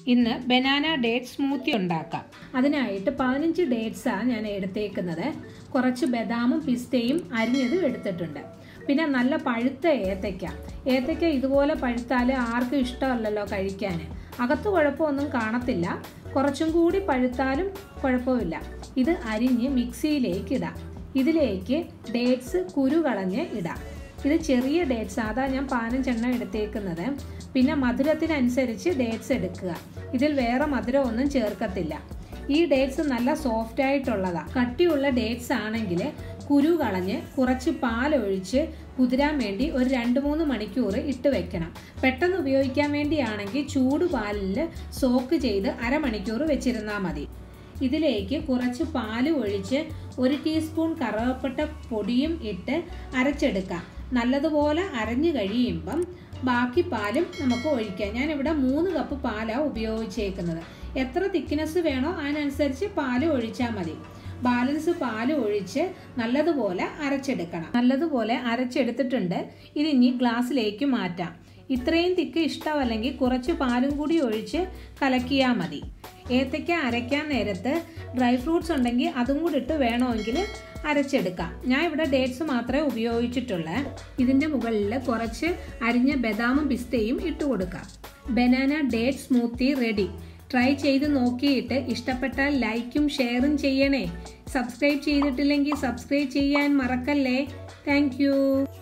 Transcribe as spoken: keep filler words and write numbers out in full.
ഇന്ന് banana date smoothie ഉണ്ടാക്കാം. അതിനായിട്ട് പതിനഞ്ച് ഡേറ്റ്സാണ് ഞാൻ എടുത്തേക്കുന്നത്. കുറച്ച് ബദാമും പിസ്തയും അരിഞ്ഞതും എടുത്തിട്ടുണ്ട്. പിന്നെ നല്ല പഴുത്ത ഏത്തയ്ക്ക. ഏത്തയ്ക്ക ഇതുപോലെ പഴുത്താൽ ആർക്കും ഇഷ്ടമല്ലല്ലോ കഴിക്കാൻ. അകത്ത് കുഴപ്പമൊന്നും കാണത്തില്ല. കുറച്ചും കൂടി പഴുത്താലും കുഴപ്പമില്ല. ഇത് അരിഞ്ഞ് മിക്സിയിലേക്ക് ഇടാം. ഇതിലേക്ക് ഡേറ്റ്സ് കുരു കളഞ്ഞ് ഇടാം. ഇത് ചെറിയ ഡേറ്റ്സ്, അതാ ഞാൻ പതിനഞ്ചെണ്ണം എടുത്തേക്കുന്നത്. പിന്നെ മധുരത്തിനനുസരിച്ച് ഡേറ്റ്സ് എടുക്കുക. ഇതിൽ വേറെ മധുരം ഒന്നും ചേർക്കത്തില്ല. ഈ ഡേറ്റ്സ് നല്ല സോഫ്റ്റ് ആയിട്ടുള്ളതാണ്. കട്ടിയുള്ള ഡേറ്റ്സ് ആണെങ്കിൽ കുരു കളഞ്ഞ് കുറച്ച് പാലൊഴിച്ച് കുതിരാൻ വേണ്ടി ഒരു രണ്ട് മൂന്ന് മണിക്കൂർ ഇട്ട് വെക്കണം. പെട്ടെന്ന് ഉപയോഗിക്കാൻ വേണ്ടിയാണെങ്കിൽ ചൂട് പാലിൽ സോക്ക് ചെയ്ത് അരമണിക്കൂർ വെച്ചിരുന്നാൽ മതി. ഇതിലേക്ക് കുറച്ച് പാല് ഒഴിച്ച് ഒരു ടീസ്പൂൺ കറുവപ്പട്ട പൊടിയും ഇട്ട് അരച്ചെടുക്കാം. നല്ലതുപോലെ അരഞ്ഞു കഴിയുമ്പം ബാക്കി പാലും നമുക്ക് ഒഴിക്കാം. ഞാനിവിടെ മൂന്ന് കപ്പ് പാലാണ് ഉപയോഗിച്ചേക്കുന്നത്. എത്ര തിക്നെസ് വേണോ അതിനനുസരിച്ച് പാല് ഒഴിച്ചാൽ മതി. ബാലൻസ് പാല് ഒഴിച്ച് നല്ലതുപോലെ അരച്ചെടുക്കണം. നല്ലതുപോലെ അരച്ചെടുത്തിട്ടുണ്ട്. ഇതിനി ഗ്ലാസ്സിലേക്ക് മാറ്റാം. ഇത്രയും തിക്ക് ഇഷ്ടമല്ലെങ്കിൽ കുറച്ച് പാലും കൂടി ഒഴിച്ച് കലക്കിയാൽ മതി. ഏത്തയ്ക്ക അരയ്ക്കാൻ നേരത്ത് ഡ്രൈ ഫ്രൂട്ട്സ് ഉണ്ടെങ്കിൽ അതും കൂടി ഇട്ട് വേണമെങ്കിൽ അരച്ചെടുക്കാം. ഞാൻ ഇവിടെ ഡേറ്റ്സ് മാത്രമേ ഉപയോഗിച്ചിട്ടുള്ളൂ. ഇതിൻ്റെ മുകളിൽ കുറച്ച് അരിഞ്ഞ ബദാമും പിസ്തയും ഇട്ട് കൊടുക്കാം. Banana date smoothie ready. Try ചെയ്ത് നോക്കിയിട്ട് ഇഷ്ടപ്പെട്ടാൽ ലൈക്കും ഷെയറും ചെയ്യണേ. സബ്സ്ക്രൈബ് ചെയ്തിട്ടില്ലെങ്കിൽ സബ്സ്ക്രൈബ് ചെയ്യാൻ മറക്കല്ലേ. Thank U.